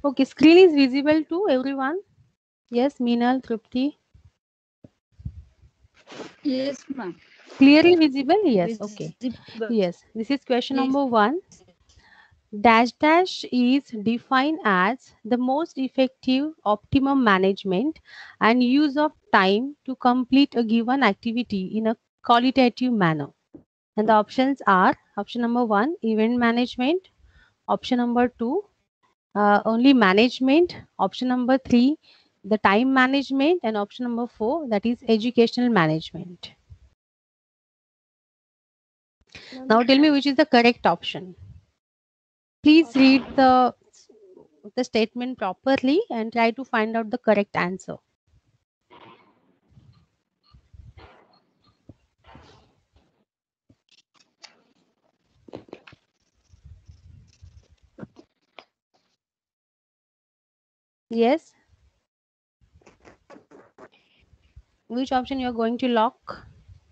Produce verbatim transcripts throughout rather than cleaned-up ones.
Okay, screen is visible to everyone. Yes, Meenal, Trupti. Yes, ma'am. Clearly visible? Yes, okay. Visible. Yes, this is question Yes. number one. Dash dash is defined as the most effective optimum management and use of time to complete a given activity in a qualitative manner. And the options are option number one, event management, option number two, uh, only management, option number three, the time management, and option number four, that is educational management. Now tell me which is the correct option. Please read the the statement properly and try to find out the correct answer. Yes, which option you are going to lock?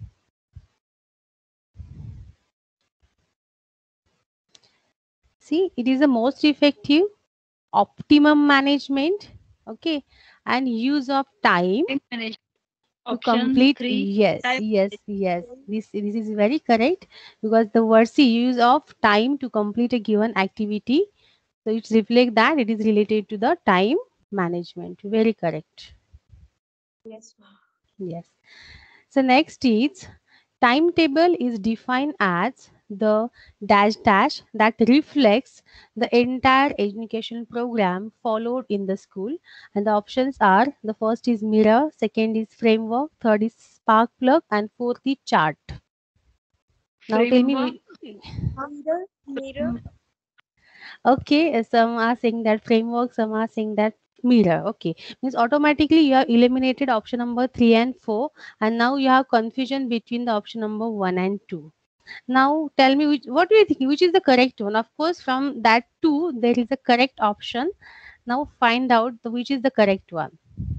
See, it is the most effective optimum management, okay, and use of time Time management. to Option complete. three. Yes, Time yes, yes, this this is very correct, because the word C, use of time to complete a given activity, so it reflects that it is related to the time management. Very correct. Yes, ma'am. Yes. So next is timetable is defined as the dash dash that reflects the entire educational program followed in the school, and the options are the first is mirror, second is framework, third is spark plug, and fourth is chart. Now tell me framework. which. Mirror, mirror. Mm, Okay, some are saying that framework, some are saying that mirror. Okay, means automatically you have eliminated option number three and four, and now you have confusion between the option number one and two. Now tell me which, what do you think? Which is the correct one? Of course, from that two there is a correct option. Now find out the, which is the correct one.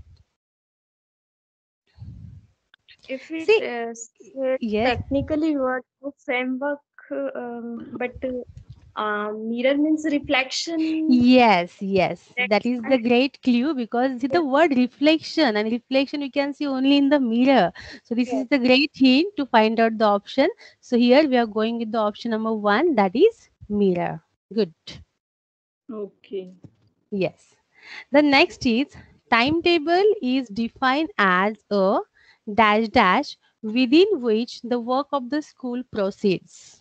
If it See, uh, said yes, technically what the framework, uh, um, but uh, um, mirror means reflection. yes, yes. That That is I, the great clue, because the yes, word reflection, and reflection you can see only in the mirror. So this yes, is the great hint to find out the option. So here we are going with the option number one, that is mirror. Good. okay. Yes. The next is timetable is defined as a dash dash within which the work of the school proceeds.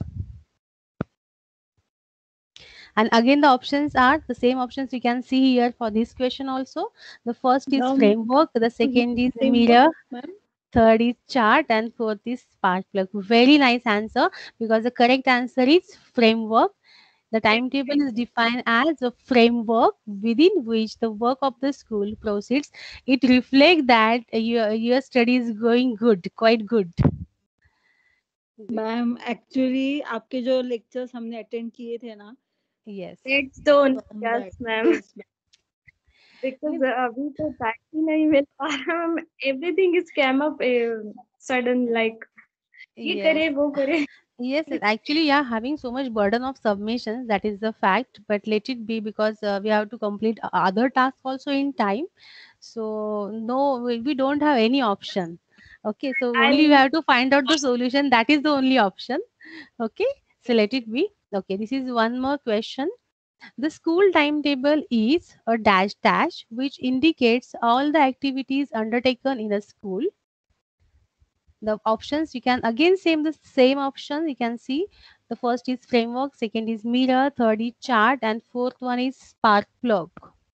And again, the options are the same options you can see here for this question also. The first is The framework, the second is framework, mirror, ma'am. third is chart, and fourth is spark plug. Very nice answer, because the correct answer is framework. The timetable is defined as a framework within which the work of the school proceeds. It reflects that your, your study is going good, quite good. Good. Ma'am actually आपके जो lectures हमने attend किए थे ना, Yes. it's done. from Yes, that. ma'am. Yes, ma'am. Because uh, अभी तो time ही नहीं मिल पा रहा, हम everything is came up uh, sudden, like ये Yes. करे वो करे. Yes, yes, actually, yeah, having so much burden of submissions, that is the fact. But let it be, because uh, we have to complete o- other tasks also in time. So no, we, we don't have any option. Okay, so only we I'll have to find out the solution. That is the only option. Okay, so let it be. Okay, this is one more question. The school timetable is a dash dash which indicates all the activities undertaken in a school. The options you can again same the same option you can see. The first is framework, second is mirror, third is chart, and fourth one is spark plug.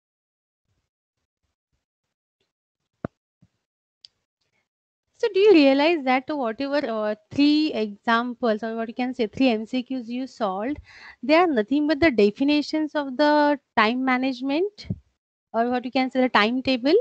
So do you realize that whatever uh, three examples, or what you can say three M C Qs you solved, they are nothing but the definitions of the time management, or what you can say the timetable.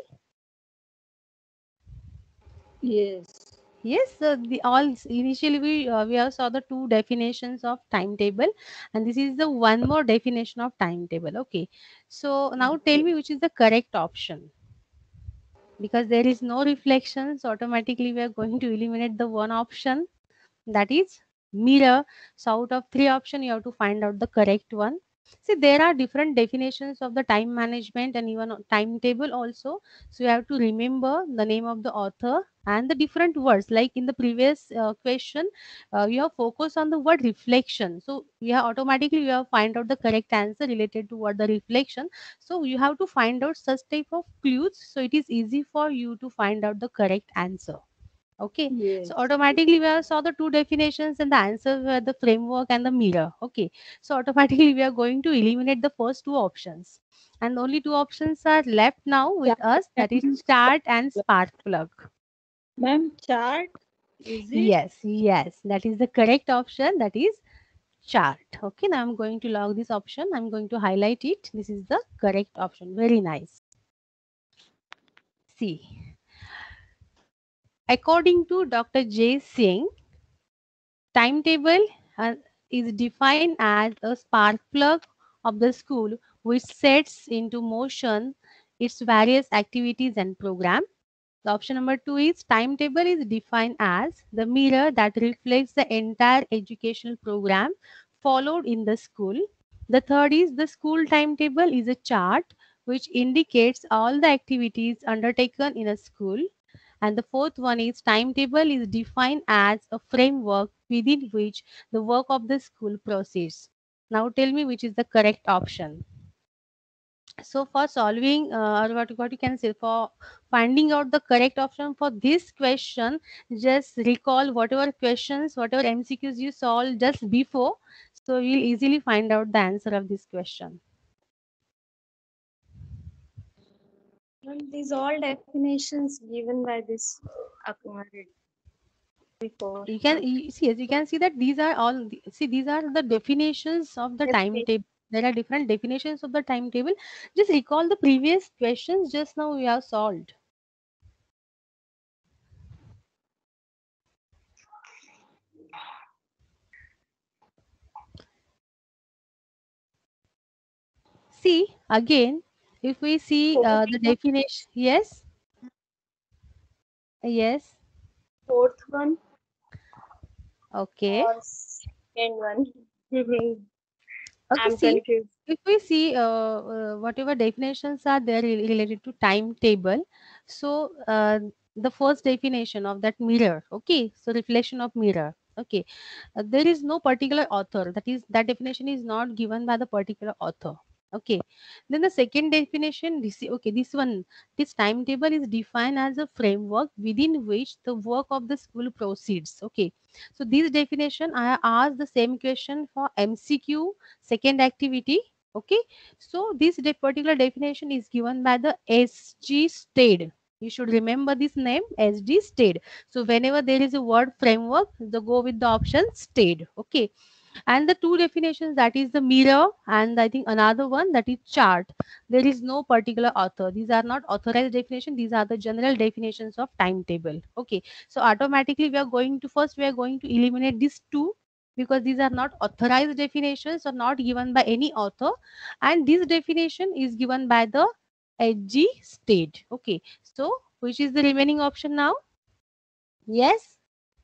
Yes. Yes, so the all initially we uh, we have saw the two definitions of timetable, and this is the one more definition of timetable. Okay, so now tell Okay. me which is the correct option, because there is no reflection, so automatically we are going to eliminate the one option, that is mirror. So out of three option, you have to find out the correct one. See, there are different definitions of the time management and even timetable also. So you have to remember the name of the author and the different words. Like in the previous uh, question, uh, you have focused on the word reflection. So we have automatically you have find out the correct answer related to what the reflection. So you have to find out such type of clues. So it is easy for you to find out the correct answer. Okay, so Yes. automatically we have saw the two definitions and the answer were the framework and the mirror. Okay, so automatically we are going to eliminate the first two options, and only two options are left now with Chart us, that is and chart and plug. spark plug. Ma'am, chart, is it? Yes, yes, that is the correct option, that is chart. Okay, now I'm going to log this option, I'm going to highlight it. This is the correct option. Very nice. See, according to Dr. J Singh, timetable uh, is defined as a spark plug of the school which sets into motion its various activities and program. The option number two is timetable is defined as the mirror that reflects the entire educational program followed in the school. The third is the school timetable is a chart which indicates all the activities undertaken in a school. And the fourth one is timetable is defined as a framework within which the work of the school proceeds. Now tell me which is the correct option. So for solving uh, or what, what you can say for finding out the correct option for this question, just recall whatever questions, whatever M C Qs you solved just before. So you'll easily find out the answer of this question. Well, these all definitions given by this uh, before. You can you, see, yes, you can see that these are all the- see these are the definitions of the Definition. timetable. There are different definitions of the timetable. Just recall the previous questions just now we have solved. See again, if we see Fourth, uh, the definition, yes, yes, fourth one okay. or second one? Okay, I'm see, confused. if we see uh, uh, whatever definitions are there re- related to timetable, so uh, the first definition of that mirror, okay, so reflection of mirror, okay, uh, there is no particular author. That is, that definition is not given by the particular author. Okay, then the second definition, this okay, this one, this timetable is defined as a framework within which the work of the school proceeds. Okay, so this definition, I asked the same question for M C Q second activity. Okay, so this de- particular definition is given by the S G Stade. You should remember this name, S G Stade. So whenever there is a word framework, the go with the option Stade. Okay, and the two definitions, that is the mirror and I think another one, that is chart. There is no particular author. These are not authorized definition. These are the general definitions of timetable. Okay, so automatically we are going to first we are going to eliminate these two because these are not authorized definitions or not given by any author, and this definition is given by the H G state. Okay, so which is the remaining option now? Yes.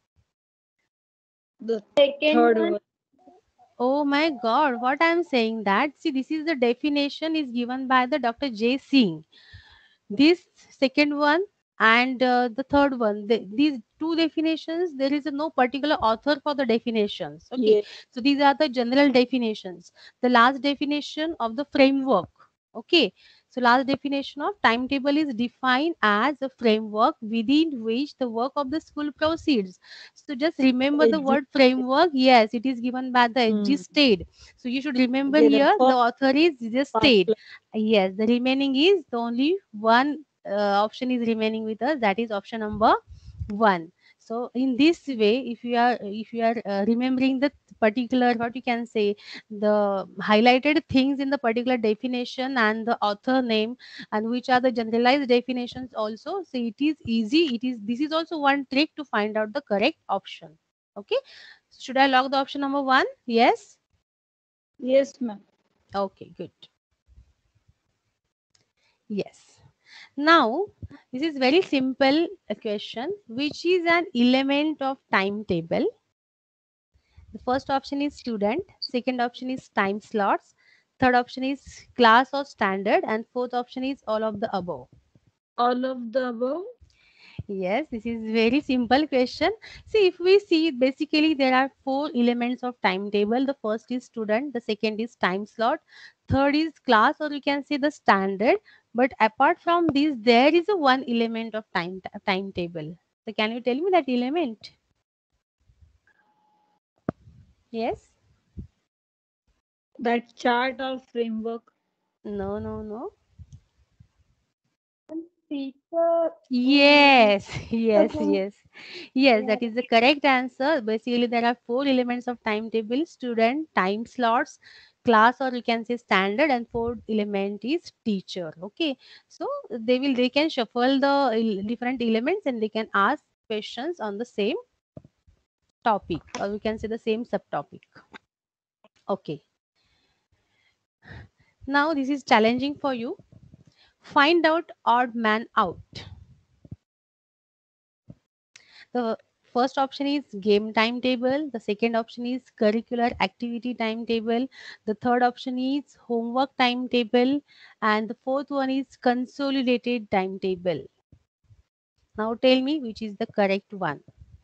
The Second third one, one. Oh my God, what I'm saying that, see, this is the definition is given by the Doctor J. Singh. This second one and uh, the third one, the, these two definitions, there is no particular author for the definitions. Okay, Yes. so these are the general definitions. The last definition of the framework. Okay, so last definition of timetable is defined as a framework within which the work of the school proceeds. So just remember the Exist. word framework. Yes, it is given by the H G Hmm. Stade. So you should remember Okay, the here the first author is just spark Stade. plug. Yes, the remaining is the only one uh, option is remaining with us. That is option number one. So in this way, if you are if you are uh, remembering the particular, what you can say, the highlighted things in the particular definition and the author name and which are the generalized definitions also. So it is easy. It is this is also one trick to find out the correct option. Okay. So should I log the option number one? Yes. Yes, ma'am. Okay. Good. Yes. Now, this is very simple uh, question. Which is an element of timetable? The first option is student. Second option is time slots. Third option is class or standard, and fourth option is all of the above. All of the above. Yes, this is very simple question. See, if we see, basically there are four elements of timetable. The first is student, the second is time slot, third is class, or you can say the standard. But apart from this, there is a one element of time timetable. So can you tell me that element? Yes? That chart or framework. No, no, no. Teacher. Um, Yes, yes, okay. yes. Yes, Yeah. that is the correct answer. Basically, there are four elements of timetable: student, time slots, class, or you can say standard, and fourth element is teacher. Okay, so they will they can shuffle the el- different elements and they can ask questions on the same topic, or we can say the same subtopic. Okay, now this is challenging for you. Find out odd man out. The first option is game timetable. The second option is curricular activity timetable. The third option is homework timetable. And the fourth one is consolidated timetable. Now tell me which is the correct one.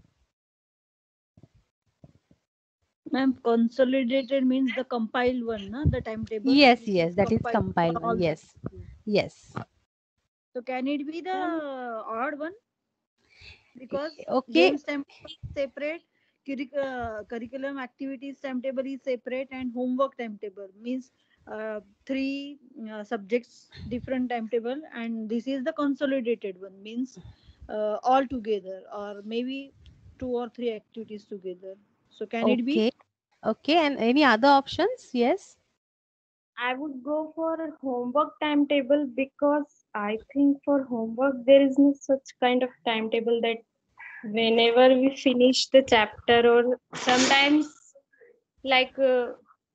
Ma'am, consolidated means the compiled one, na? The timetable Yes, which is yes, that is compiled for compiled one. all the Yes, schools. yes. So can it be the odd one? Because Okay. games timetable is separate, curric- uh, curriculum activities timetable is separate, and homework timetable means uh, three uh, subjects different timetable, and this is the consolidated one means uh, all together, or maybe two or three activities together. So can it be? Okay. Okay. And any other options? Yes. I would go for a homework timetable because I think for homework there is no such kind of timetable that whenever we finish the chapter or sometimes like uh,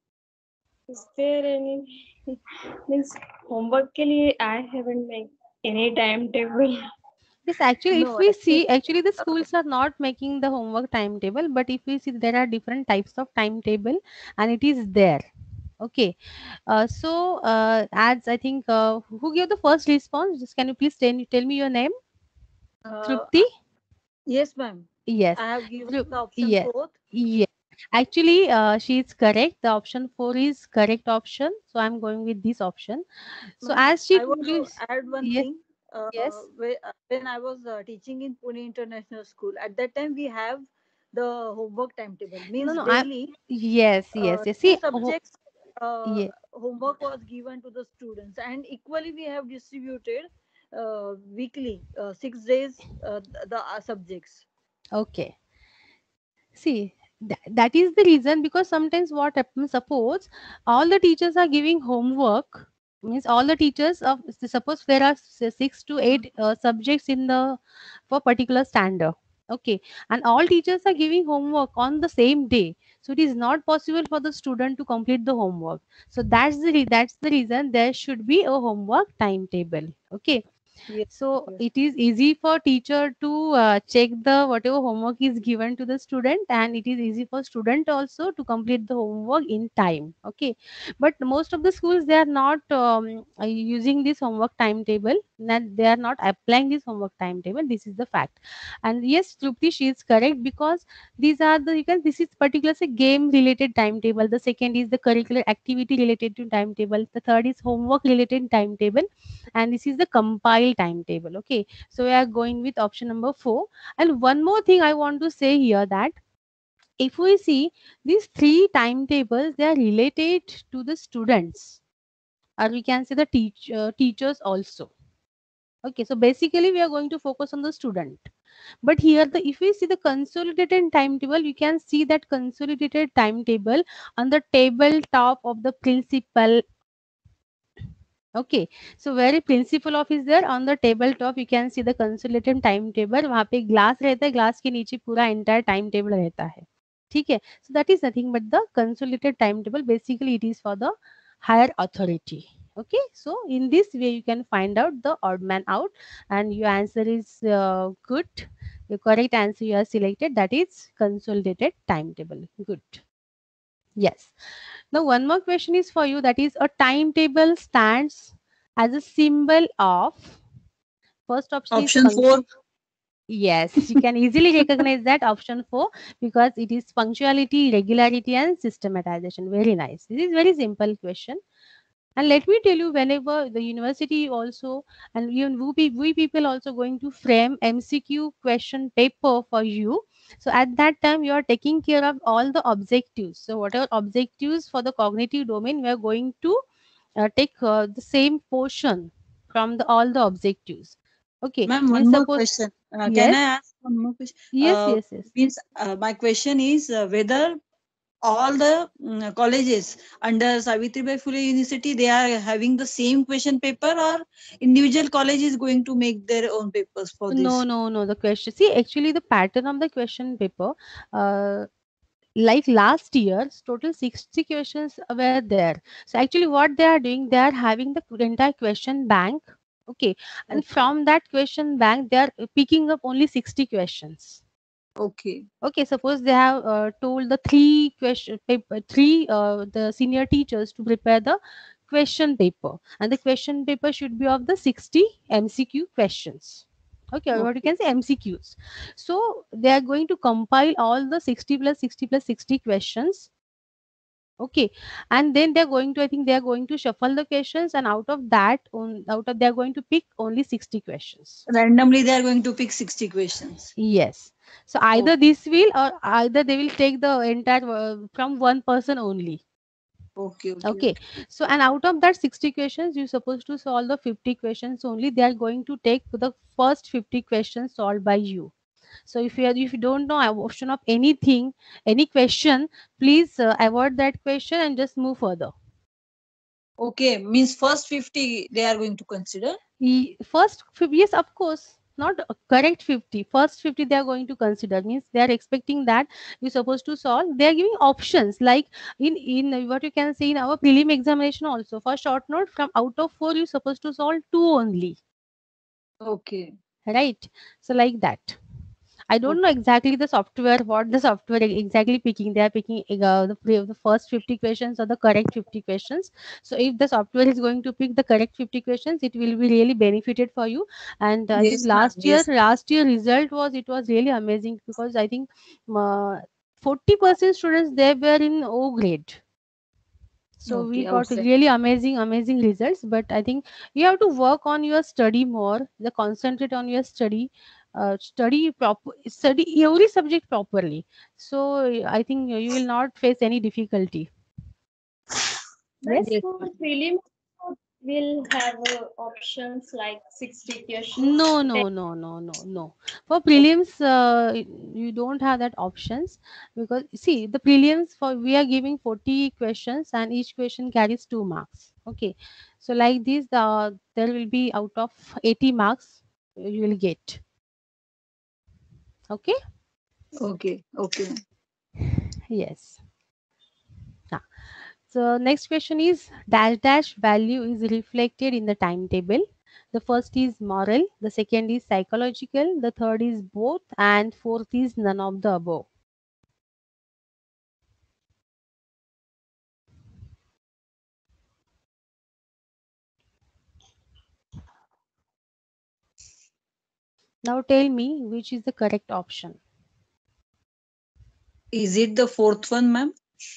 is there any means homework के लिए I haven't made any timetable. Yes, actually, if No, we actually, see, actually the uh, schools are not making the homework timetable, but if we see, there are different types of timetable, and it is there. Okay, uh, so uh, as I think, uh, who gave the first response? Just can you please tell, tell me your name? uh, Trupti. yes, ma'am. Yes. I have given Thru- the option yeah. fourth. Yeah. Actually, uh, she is correct. The option four is correct option. So I'm going with this option. So Ma'am, as she I want told you, to add one yes, thing. Uh, yes. whe- uh, when I was uh, teaching in Pune International School, at that time we have the homework timetable. No, Means no. I daily, yes, yes, uh, yes. two See, oh, subjects uh, yeah. homework was given to the students, and equally we have distributed uh, weekly uh, six days uh, the uh, subjects. Okay. See, th- that is the reason because sometimes what happens, suppose all the teachers are giving homework, means all the teachers of suppose there are s- six to eight uh, subjects in the for particular standard. Okay, and all teachers are giving homework on the same day, so it is not possible for the student to complete the homework. So that's the re- that's the reason there should be a homework timetable. Okay, Yes, so yes, it is easy for teacher to uh, check the whatever homework is given to the student, and it is easy for student also to complete the homework in time. Okay, but most of the schools they are not um, uh, using this homework timetable, that they are not applying this homework timetable. This is the fact. And yes, Trupti, she is correct because these are the because this is particular say game related timetable. The second is the curricular activity related to timetable. The third is homework related timetable, and this is the compile timetable. Okay, so we are going with option number four. And one more thing I want to say here, that if we see these three timetables, they are related to the students, or we can say the teach, uh, teachers also. Okay, so basically we are going to focus on the student. But here, the if we see the consolidated timetable, you can see that consolidated timetable on the table top of the principal. Okay, so where principal office there on the table top you can see the consolidated time table वहाँ पे glass रहता है glass के नीचे पूरा entire time table रहता है ठीक है so that is nothing but the consolidated timetable basically it is for the higher authority. Okay, so in this way you can find out the odd man out, and your answer is uh, good. The correct answer you have selected, that is consolidated timetable. Good. Yes. Now, one more question is for you. That is, a timetable stands as a symbol of. First option is Option four. punctual. Yes, you can easily recognize that option four because it is punctuality, regularity, and systematization. Very nice. This is very simple question. And let me tell you, whenever the university also and even we, pe- we people also going to frame M C Q question paper for you. So at that time, you are taking care of all the objectives. So whatever objectives for the cognitive domain, we are going to uh, take uh, the same portion from the all the objectives. Okay, Ma'am, one means more suppose question. Uh, can I yes, ask one more question? yes, Uh, yes, yes. means uh, my question is uh, whether all the mm, colleges under Savitribai Phule University they are having the same question paper, or individual college is going to make their own papers for No, this? no, no. The question. See, actually, the pattern of the question paper. Uh, like last year's total sixty questions were there. So actually what they are doing, they are having the entire question bank. Okay, and Okay. from that question bank they are picking up only sixty questions. Okay. Okay, suppose they have uh, told the three question paper, three uh, the senior teachers to prepare the question paper, and the question paper should be of the sixty M C Q questions. Okay, or what you Okay. can say M C Qs. So they are going to compile all the sixty plus sixty plus sixty questions. Okay, and then they're going to, I think they are going to shuffle the questions, and out of that, on out of they are going to pick only sixty questions. Randomly, they are going to pick sixty questions. Yes. So either Okay. this will or either they will take the entire uh, from one person only. Okay. Okay. Okay. So and out of that sixty questions, you're supposed to solve the fifty questions only. They are going to take the first fifty questions solved by you. So if you are, if you don't know a option of anything, any question, please uh, avoid that question and just move further. Okay. Means first fifty they are going to consider. Ye- First, fif- yes, of course, not a correct fifty. First fifty they are going to consider means they are expecting that you're supposed to solve. They are giving options like in in what you can say in our prelim examination also for short note from out of four you're supposed to solve two only, Okay. right? So like that. I don't know Okay. exactly the software, what the software e- exactly picking. They are picking uh, the, pre- the first fifty questions or the correct fifty questions. So if the software is going to pick the correct fifty questions, it will be really benefited for you. And I think Yes, ma'am. last year, Yes. last year result was, it was really amazing because I think uh, forty percent students they were in O grade. So we Okay. got Outside. really amazing, amazing results. But I think you have to work on your study more. The concentrate on your study, uh, study proper, study every subject properly. So I think you will not face any difficulty. But Yes. Yes, for ma'am. prelims, we'll have uh, options like sixty questions. No, Then no, no, no, no, no. For prelims, uh, you don't have that options because see the prelims for we are giving forty questions and each question carries two marks. Okay, so like this, the there will be out of eighty marks you will get. Okay, Okay. Okay. yes. Now, so next question is dash dash value is reflected in the timetable. The first is moral, the second is psychological, the third is both, and fourth is none of the above. Now tell me which is the correct option. Is it the fourth one, ma'am?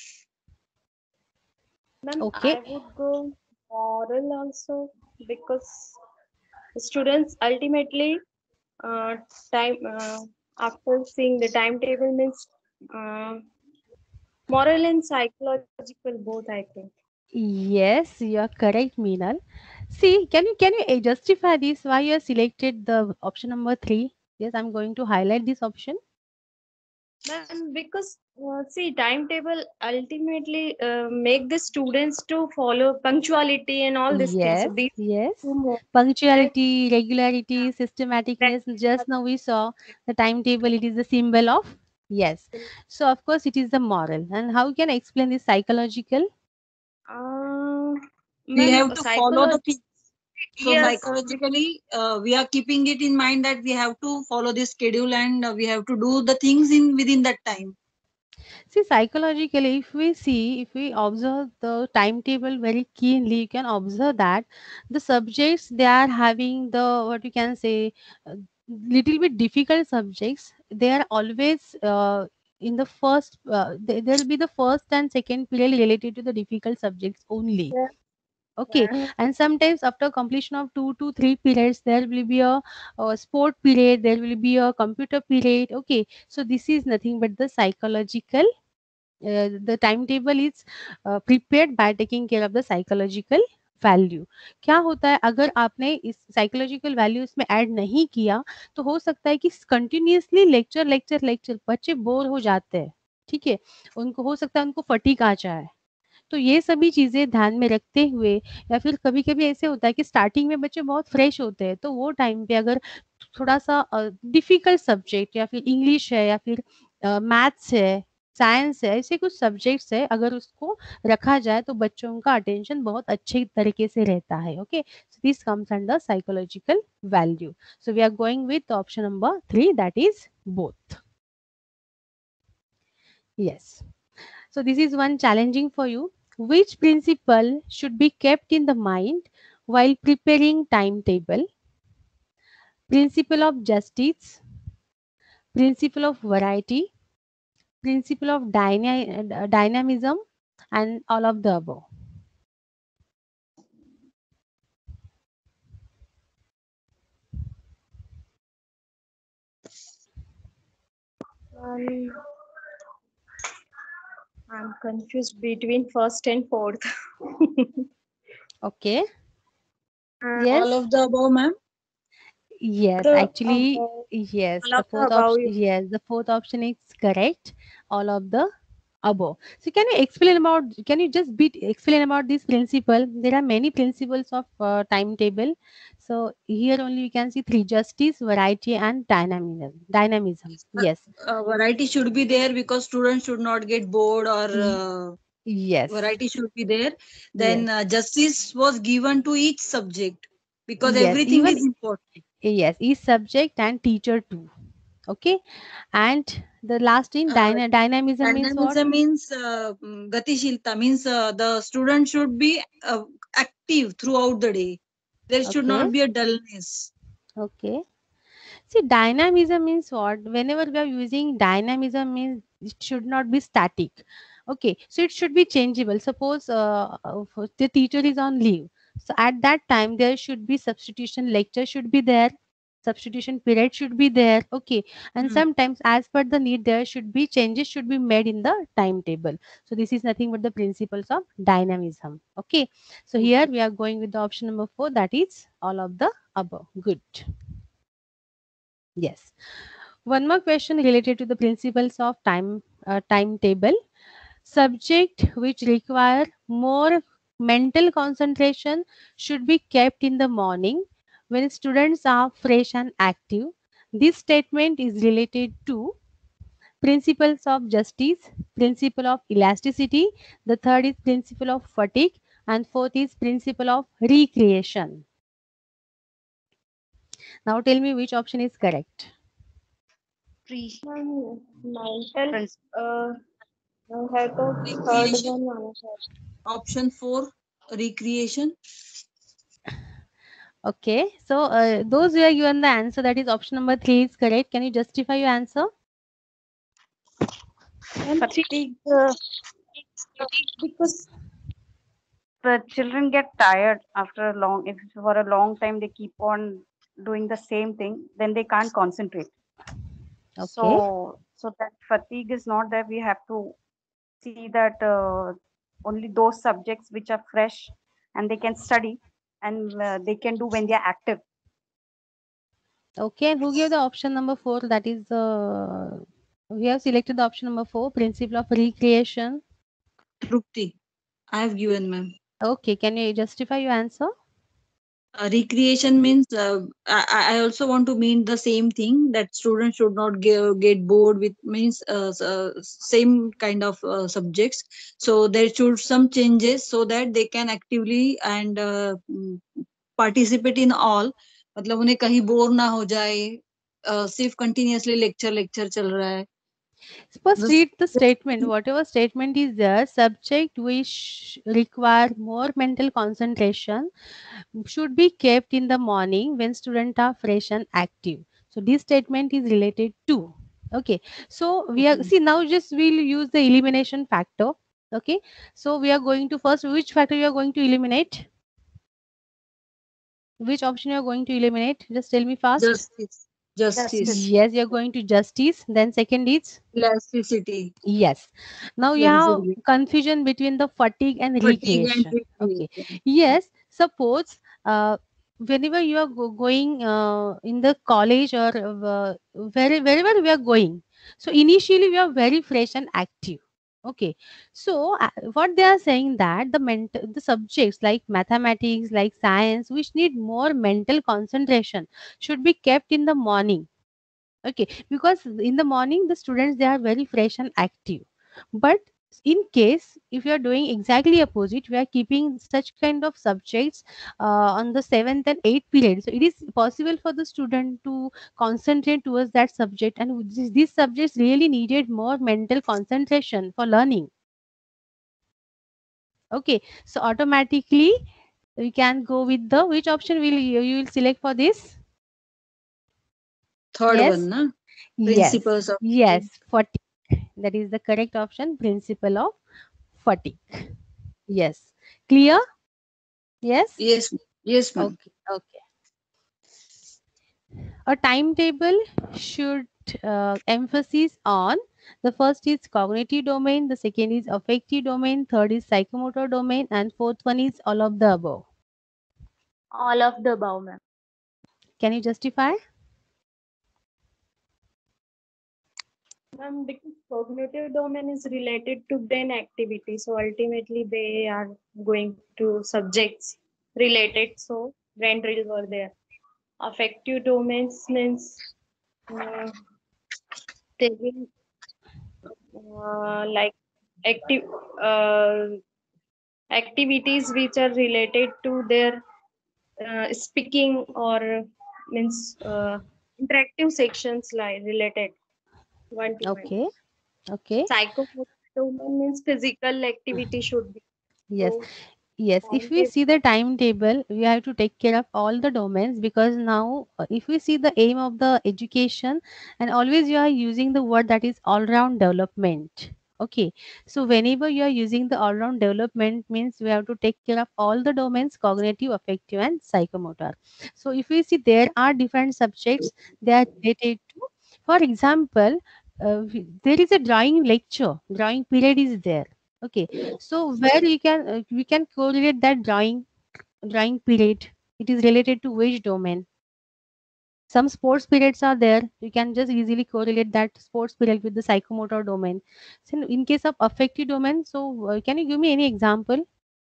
ma'am, Okay. I would go moral also because students ultimately uh, time uh, after seeing the timetable means uh, moral and psychological both, I think. Yes, you are correct, Meenal. See, can you can you uh, justify this why you have selected the option number three? Yes, I'm going to highlight this option. Ma'am, because uh, see, timetable ultimately uh, make the students to follow punctuality and all these things. So Yes, these yes. two more. They- Punctuality, regularity, that- systematicness. Just now we saw the timetable. It is the symbol of yes. So of course it is the moral. And how can I explain this psychological? Uh, We ma'am, have to follow the psychology. thing. So Yes, be- psychologically, uh, we are keeping it in mind that we have to follow this schedule and uh, we have to do the things in within that time. See, psychologically, if we see, if we observe the timetable very keenly, you can observe that the subjects they are having the what you can say, uh, little bit difficult subjects. They are always uh, in the first. Uh, there will be the first and second period related to the difficult subjects only. Yeah. Okay, and sometimes after completion of two to three periods, there will be a, a sport period. There will be a computer period. Okay, so this is nothing but the psychological uh, the timetable is uh, prepared by taking care of the psychological value. क्या होता है अगर आपने इस psychological value इसमें add नहीं किया तो हो सकता है कि कंटिन्यूअसली लेक्चर लेक्चर लेक्चर बच्चे बोर हो जाते हैं. ठीक है, उनको हो सकता है उनको फटीक आ जाए. तो ये सभी चीज़ें ध्यान में रखते हुए या फिर कभी-कभी ऐसे होता है कि स्टार्टिंग में बच्चे बहुत फ्रेश होते हैं, तो वो टाइम पे अगर थोड़ा-सा अ, डिफ़िकल्ट सब्जेक्ट या फिर इंग्लिश है या फिर अ, मैथ्स है, साइंस है, ऐसे कुछ सब्जेक्ट्स है, अगर उसको रखा जाए तो बच्चों का अटेंशन बहुत अच्छे तरीके से रहता है. Okay, so this comes under psychological value. So we are going with option number three that is both. Yes. So this is one challenging for you. Which principle should be kept in the mind while preparing timetable? Principle of justice, principle of variety, principle of dyna- dynamism, and all of the above. Um, I'm confused between first and fourth. Okay. Uh, Yes. All of the above, ma'am. Yes, the actually, above, yes. all The of the fourth above option, is yes, the fourth option is correct. All of the above. So, can you explain about? Can you just bit explain about this principle? There are many principles of uh, timetable. So here only you can see three: justice, variety, and dynamism. Dynamism. Uh, Yes. uh, variety should be there because students should not get bored or Ye- uh, Yes. variety should be there. Yes. Then uh, justice was given to each subject because Yes. everything Even is important. yes, each subject and teacher too. Okay. And the last in Uh, dyna- dynamism means what? Dynamism means uh, mm, Gatishilta means uh, the student should be uh, active throughout the day. There should Okay. not be a dullness. Okay. See, dynamism means what? Whenever we are using dynamism means it should not be static. Okay, so it should be changeable. Suppose uh, uh, the teacher is on leave. So at that time there should be substitution lecture should be there. Substitution period should be there. Okay, and Hmm. sometimes as per the need there should be changes should be made in the timetable. So this is nothing but the principles of dynamism. Okay, so here Okay. we are going with the option number four, that is all of the above. Good. Yes. One more question related to the principles of time uh, timetable. Subject which require more mental concentration should be kept in the morning when students are fresh and active. This statement is related to principles of justice, principle of elasticity, the third is principle of fatigue, and fourth is principle of recreation. Now tell me which option is correct. Pre um, mental. Prince. Uh, I have the third Recreation. one. Manasa. Option four, recreation. Okay, so uh, those who are given the answer that is option number three is correct. Can you justify your answer? And three Fatigue. Uh, because the children get tired after a long. If for a long time they keep on doing the same thing, then they can't concentrate. Okay, So, so that fatigue is not there. We have to see that uh, only those subjects which are fresh and they can study and uh, they can do when they are active. okay. And who gave the option number four? That is uh, we have selected the option number four, principle of recreation. Trupti. I have given, ma'am. Okay, can you justify your answer? Uh, recreation means uh, I, I also want to mean the same thing that students should not get, get bored with means uh, s- uh, same kind of uh, subjects, so there should some changes so that they can actively and uh, mm, participate in all. मतलब उन्हें कहीं bore ना हो जाए, uh, सिर्फ continuously lecture lecture चल रहा है. First, This, read the statement. Whatever statement is there, subject which require more mental concentration should be kept in the morning when students are fresh and active. So this statement is related to. Okay. So we are okay. see now just we'll use the elimination factor. Okay. So we are going to first which factor you are going to eliminate? Which option you are going to eliminate? Just tell me fast. Justice. Justice. Justice. Yes, you're going to justice. Then second is Elasticity. yes. Now you have Flexibility. confusion between the fatigue and Fatigue and recreation. Okay. recreation. Yes. Suppose uh, whenever you are go- going uh, in the college or uh, where, wherever we are going, so initially we are very fresh and active. Okay. So uh, what they are saying that the mental the subjects like mathematics, like science, which need more mental concentration, should be kept in the morning. Okay, because in the morning the students they are very fresh and active. But in case if you are doing exactly opposite, we are keeping such kind of subjects uh, on the seventh and eighth period. So it is possible for the student to concentrate towards that subject, and these these subjects really needed more mental concentration for learning. Okay, so automatically we can go with the which option will you, you will select for this? Third one, Yes, na? yes, Principles of yes. Fatigue. That is the correct option. Principle of fatigue. Yes. Clear? Yes. yes, yes, ma'am. Okay. Okay. A timetable should uh, emphasis on the first is cognitive domain, the second is affective domain, third is psychomotor domain, and fourth one is all of the above. All of the above, ma'am. Can you justify? Ma'am, because cognitive domain is related to brain activity, so ultimately they are going to subjects related. So brain drills were there. Affective domains means uh, taking uh, like active uh, activities which are related to their uh, speaking or means uh, interactive sections like related one to one. Okay. Okay. Psychomotor domain means physical activity should be. Yes. So Yes, if we timetable. see the timetable, we have to take care of all the domains because now, uh, if we see the aim of the education, and always you are using the word that is all round development. Okay, so whenever you are using the all round development, means we have to take care of all the domains cognitive, affective, and psychomotor. So, if we see there are different subjects, they are related to, for example, uh, we- there is a drawing lecture, drawing period is there. Okay, so where we can uh, we can correlate that drawing drawing period. It is related to which domain? Some sports periods are there. You can just easily correlate that sports period with the psychomotor domain. So in case of affective domain, so uh, can you give me any example?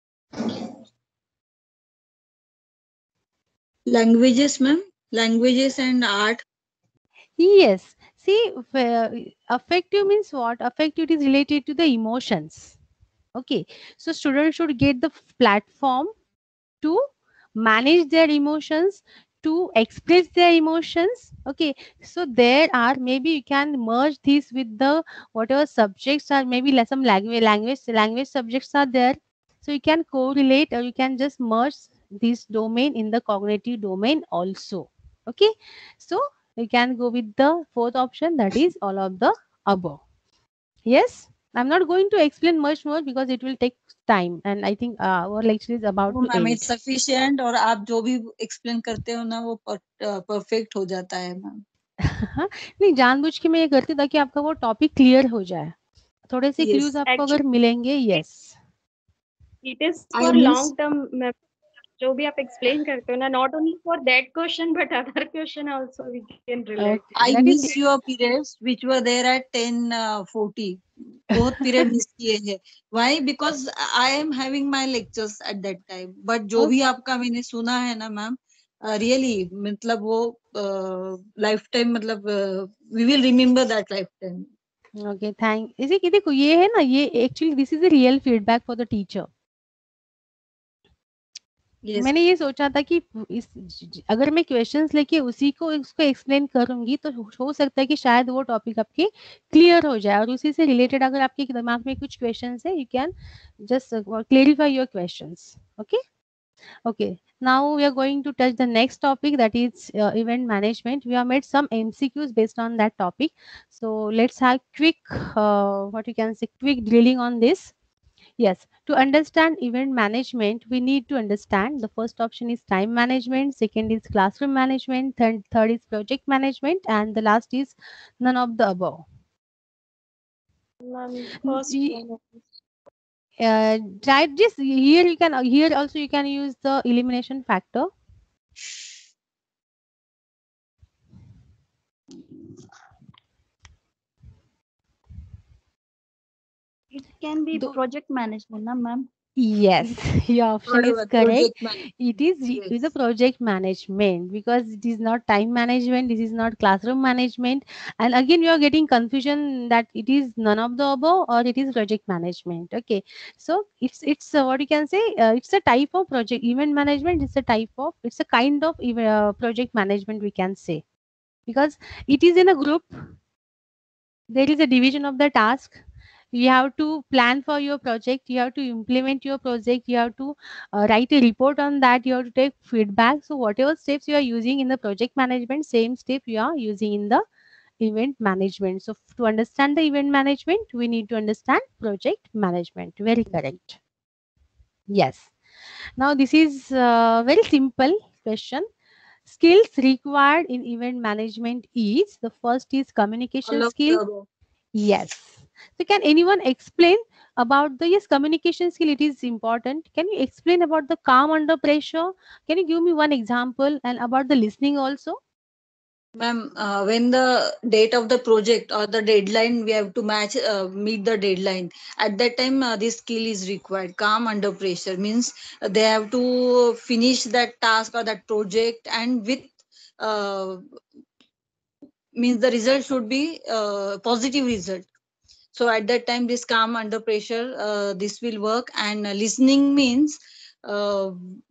Languages, ma'am. Languages and art. Yes. See, uh, affective means what? Affective is related to the emotions. Okay. So students should get the platform to manage their emotions, to express their emotions. Okay, so there are maybe you can merge this with the whatever subjects are, maybe like some language language language subjects are there, so you can correlate or you can just merge this domain in the cognitive domain also. Okay, so you can go with the fourth option, that is all of the above. Yes, I'm not going to explain much more because it will take time, and I think uh, our lecture is about No, to ma'am, end. it's sufficient और आप जो भी explain करते हो ना वो perfect हो जाता है मैम. नहीं, जानबूझ के मैं ये करती हूँ ताकि आपका वो टॉपिक क्लियर हो जाए। थोड़े से क्लूज Yes, आपको अगर Actually, मिलेंगे, it, yes. it is I for miss long term. जो भी आप explain करते हो ना, not only for that question but other question also we can relate. Okay, I that is miss your periods which were there at ten uh, forty. बहुत period miss किए हैं. Why? Because I am having my lectures at that time. But जो भी आपका मैंने सुना है ना मैम, रियली मतलब वो लाइफ टाइम मतलब we will remember that life time. Okay, thank इसी की देखो ये है ना, ये actually this is a real feedback for the teacher. Yes. मैंने ये सोचा था कि इस अगर मैं क्वेश्चंस लेके उसी को उसको एक्सप्लेन करूंगी तो हो सकता है कि शायद वो टॉपिक आपके क्लियर हो जाए, और उसी से रिलेटेड अगर आपके दिमाग में कुछ क्वेश्चंस है, you can just clarify your questions. Okay. Okay, now we are going to touch the next topic, that is uh, event management. We have made some M C Qs based on that topic. So let's have quick, uh, what you can say, quick drilling on this. Yes, to understand event management, we need to understand the first option is time management, second is classroom management, third, third is project management, and the last is none of the above. Ma'am, N- first y- one. Uh, try just here you can here also you can use the elimination factor. It can be The, project management, na, ma'am? yes, your option is Whatever, correct. project management. It is re- Yes. the project management, because it is not time management. This is not classroom management. And again, you are getting confusion that it is none of the above or it is project management. Okay, so it's it's uh, what you can say. Uh, it's a type of project event management. It's a type of it's a kind of ev- uh, project management, we can say, because it is in a group. There is a division of the task. You have to plan for your project, you have to implement your project, you have to uh, write a report on that, you have to take feedback. So whatever steps you are using in the project management, same step you are using in the event management. So f- to understand the event management, we need to understand project management. Very correct. Yes. Now this is a very simple question. Skills required in event management is, the first is All communication of the skill. above. Yes. So can anyone explain about the, yes, communication skill? It is important. Can you explain about the calm under pressure? Can you give me one example, and about the listening also? Ma'am, uh, when the date of the project or the deadline, we have to match, uh, meet the deadline. At that time, uh, this skill is required. Calm under pressure means uh, they have to finish that task or that project, and with uh, means the result should be uh, positive result. So at that time, this calm under pressure, uh, this will work. And uh, listening means uh,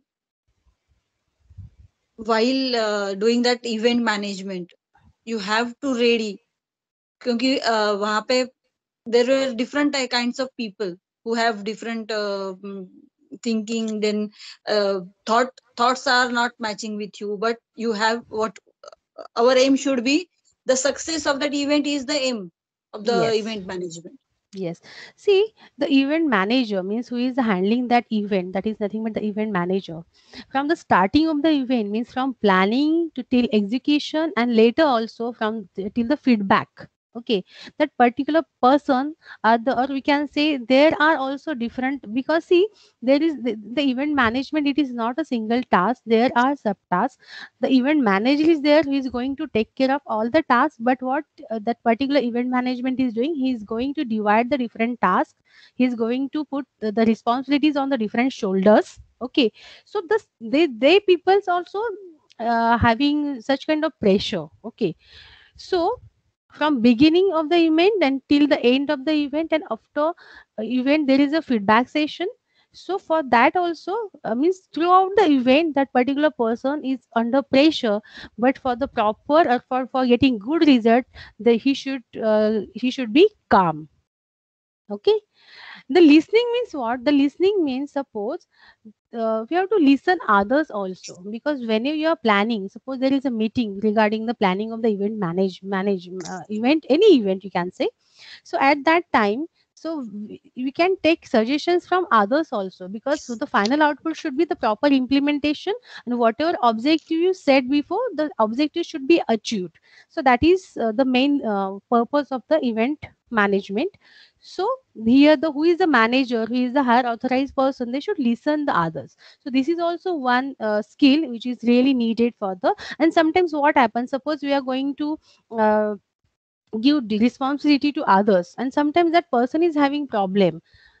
while uh, doing that event management, you have to ready, क्योंकि uh, वहाँ पे there were different uh, kinds of people who have different uh, mm, thinking. Then uh, thought thoughts are not matching with you, but you have what our aim should be. The success of that event is the aim of the Yes. event management. Yes. See, the event manager means who is handling that event. That is nothing but the event manager. From the starting of the event means from planning to till execution, and later also from the, till the feedback. Okay, that particular person, uh, the, or we can say there are also different, because see, there is the, the event management. It is not a single task. There are subtasks. The event manager is there who is going to take care of all the tasks, but what uh, that particular event management is doing, he is going to divide the different tasks, he is going to put the, the responsibilities on the different shoulders. Okay, so this they they people's also uh, having such kind of pressure. Okay, so from beginning of the event until the end of the event, and after uh, event there is a feedback session. So for that also, uh, means throughout the event that particular person is under pressure, but for the proper, or for for getting good result, the he should uh, he should be calm. Okay, the listening means what? The listening means, suppose uh, we have to listen others also, because whenever you are planning, suppose there is a meeting regarding the planning of the event manage manage uh, event, any event you can say. So at that time, so we, we can take suggestions from others also, because so the final output should be the proper implementation, and whatever objective you said before, the objective should be achieved. So that is uh, the main uh, purpose of the event management. So here, the who is the manager, who is the higher authorized person, they should listen the others. So this is also one uh, skill which is really needed for the. And sometimes what happens, suppose we are going to uh, give the responsibility to others, and sometimes that person is having problem,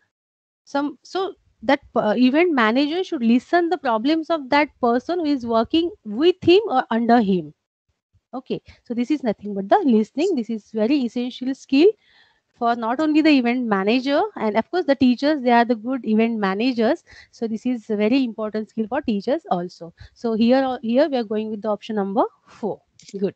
some so that uh, event manager should listen the problems of that person who is working with him or under him. Okay, so this is nothing but the listening. This is very essential skill for not only the event manager, and of course the teachers, they are the good event managers. So this is a very important skill for teachers also. So here here we are going with the option number four. Good.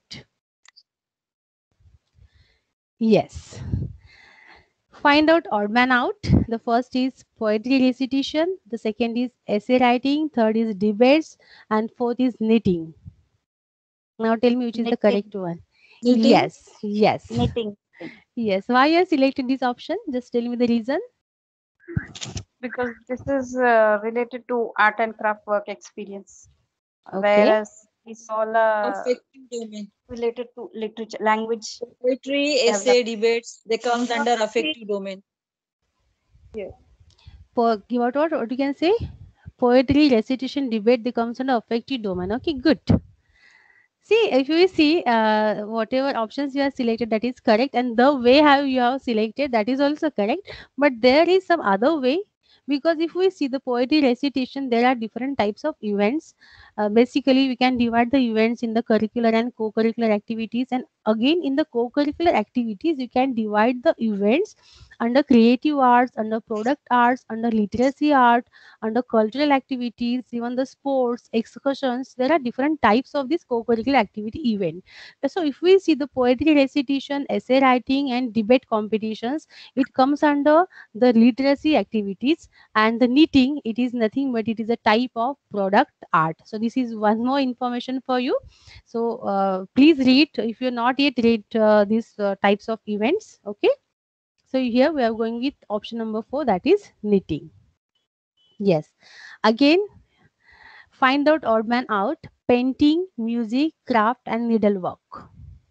Yes. Find out odd man out. The first is poetry recitation, the second is essay writing, third is debates, and fourth is knitting. Now tell me which is the Knitting, correct one. Knitting. Yes, yes, knitting. yes. Why you have selected this option? Just tell me the reason. Because this is uh, related to art and craft work experience, Okay. whereas it's all uh, Affective domain. related to literature, language Poetry, development. essay, debates, they comes under affective domain. Yes. Po- what, what, what you can say? Poetry, recitation, debate, they comes under affective domain. Okay, good. See, if you see uh, whatever options you have selected, that is correct, and the way how you have selected, that is also correct. But there is some other way, because if we see the poetry recitation, there are different types of events. Uh, basically, we can divide the events in the curricular and co-curricular activities, and again in the co-curricular activities, you can divide the events under creative arts, under product arts, under literacy art, under cultural activities, even the sports, excursions. There are different types of this co-curricular activity event. So if we see the poetry recitation, essay writing, and debate competitions, it comes under the literacy activities, and the knitting, it is nothing but it is a type of product art. So this is one more information for you. So uh, please read if you're not yet read uh, these uh, types of events. Okay. So here we are going with option number four, that is knitting. Yes. Again, find out odd man out. Painting, music, craft, and needlework.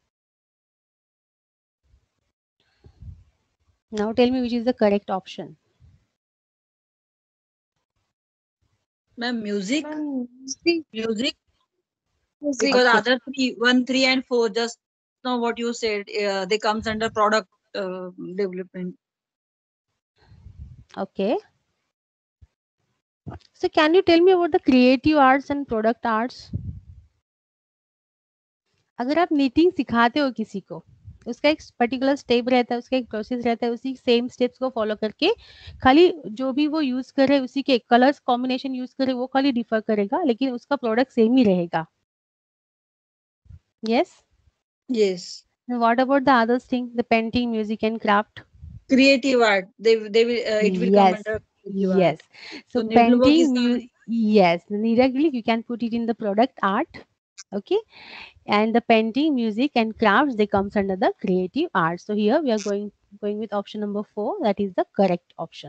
Now tell me which is the correct option. Ma'am, music. Ma'am, music, Music. music. Because Okay. other three, one, three, and four, just now what you said, uh, they comes under product uh, development. Okay. So can you tell me about the creative arts and product arts? अगर आप knitting सिखाते हो किसी को, उसका एक particular step रहता है, उसका एक प्रोसेस रहता है, उसी सेम स्टेप्स को फॉलो करके खाली जो भी वो यूज करे उसी के कलर्स कॉम्बिनेशन यूज करे वो खाली डिफर करेगा, लेकिन उसका प्रोडक्ट सेम ही रहेगा. Yes. Yes. What about the others thing, the painting, music and craft? Creative art. They they will uh, it will come Yes, under creative art. yes. So So needlework painting, is mu- the yes, needlework you can put it in the product art, okay, and the painting, music, and crafts, they comes under the creative art. So here we are going going with option number four. That is the correct option.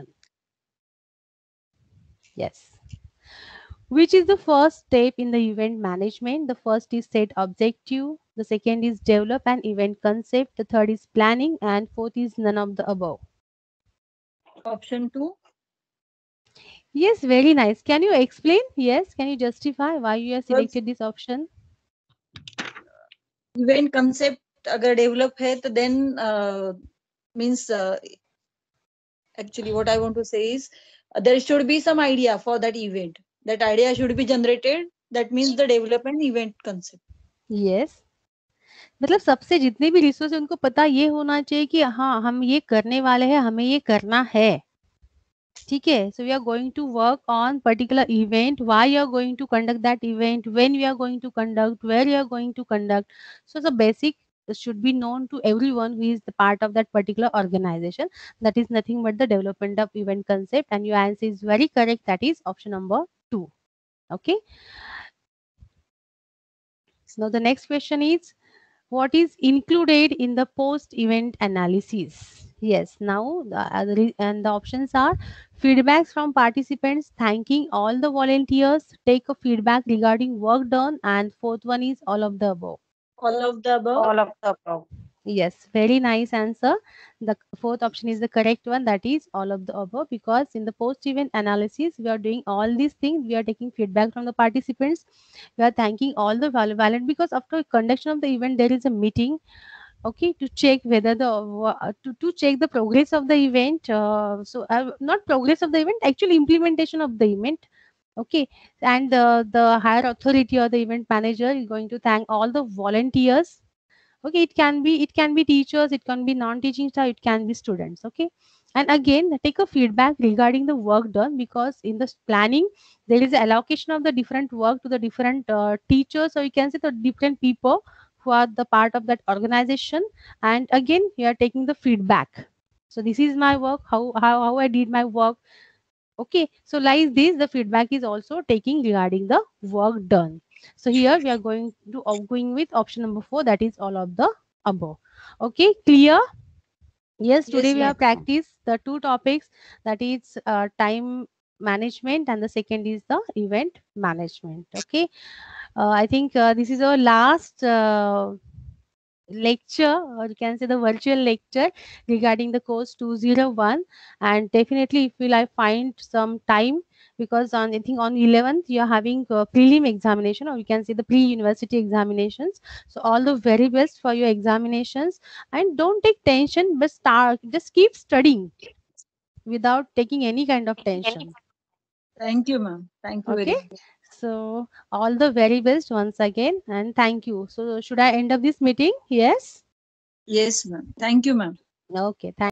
Yes. Which is the first step in the event management? The first is set objective. The second is develop an event concept. The third is planning, and fourth is none of the above. option two. Yes, very nice. Can you explain? Yes, can you justify why you have Because selected this option? event concept अगर develop है तो then uh, means uh, actually what I want to say is uh, there should be some idea for that event. That idea should be generated. That means the development event concept. Yes. मतलब सबसे जितने भी resource है उनको पता ये होना चाहिए कि हाँ हम ये करने वाले हैं, हमें ये करना है. ठीक है. So we are going to work on particular event, why you are going to conduct that event, when we are going to conduct, where you are going to conduct. So the basic should be known to everyone who is the part of that particular organization. That is nothing but the development of event concept, and your answer is very correct. That is option number two. Okay. Now the next question is, what is included in the post event analysis? Yes, now the, uh, the re- and the options are feedbacks from participants, thanking all the volunteers, take a feedback regarding work done, and fourth one is all of the above. All of the above. All of the above. Yes, very nice answer. The fourth option is the correct one, that is all of the above, because in the post event analysis, we are doing all these things. We are taking feedback from the participants. We are thanking all the val- valid, because after conduction of the event, there is a meeting, okay, to check whether the uh, to, to check the progress of the event. Uh, so uh, not progress of the event, actually implementation of the event. Okay, and uh, the higher authority or the event manager is going to thank all the volunteers, Okay, it can be it can be teachers, it can be non-teaching staff, it can be students. Okay, and again take a feedback regarding the work done, because in the planning there is allocation of the different work to the different uh, teachers, so you can say the different people who are the part of that organization, and again you are taking the feedback. So this is my work, how how, how I did my work. Okay, so like this the feedback is also taking regarding the work done. So here we are going to uh, going with option number four, that is all of the above. Okay, clear? Yes, today Yes, we ma'am. have Yes, ma'am. practiced the two topics, that is uh, time management and the second is the event management. Okay, uh, I think uh, this is our last uh, lecture, or you can say the virtual lecture regarding the course two oh one, and definitely if will I find some time, because on I think on eleventh you are having uh, prelim examination, or you can say the pre-university examinations. So all the very best for your examinations, and don't take tension, but start just keep studying without taking any kind of tension. Thank you, ma'am. Thank you Okay, very much. so all the very best once again, and thank you. So should I end up this meeting? Yes. Yes, ma'am. Thank you, ma'am. Okay, thank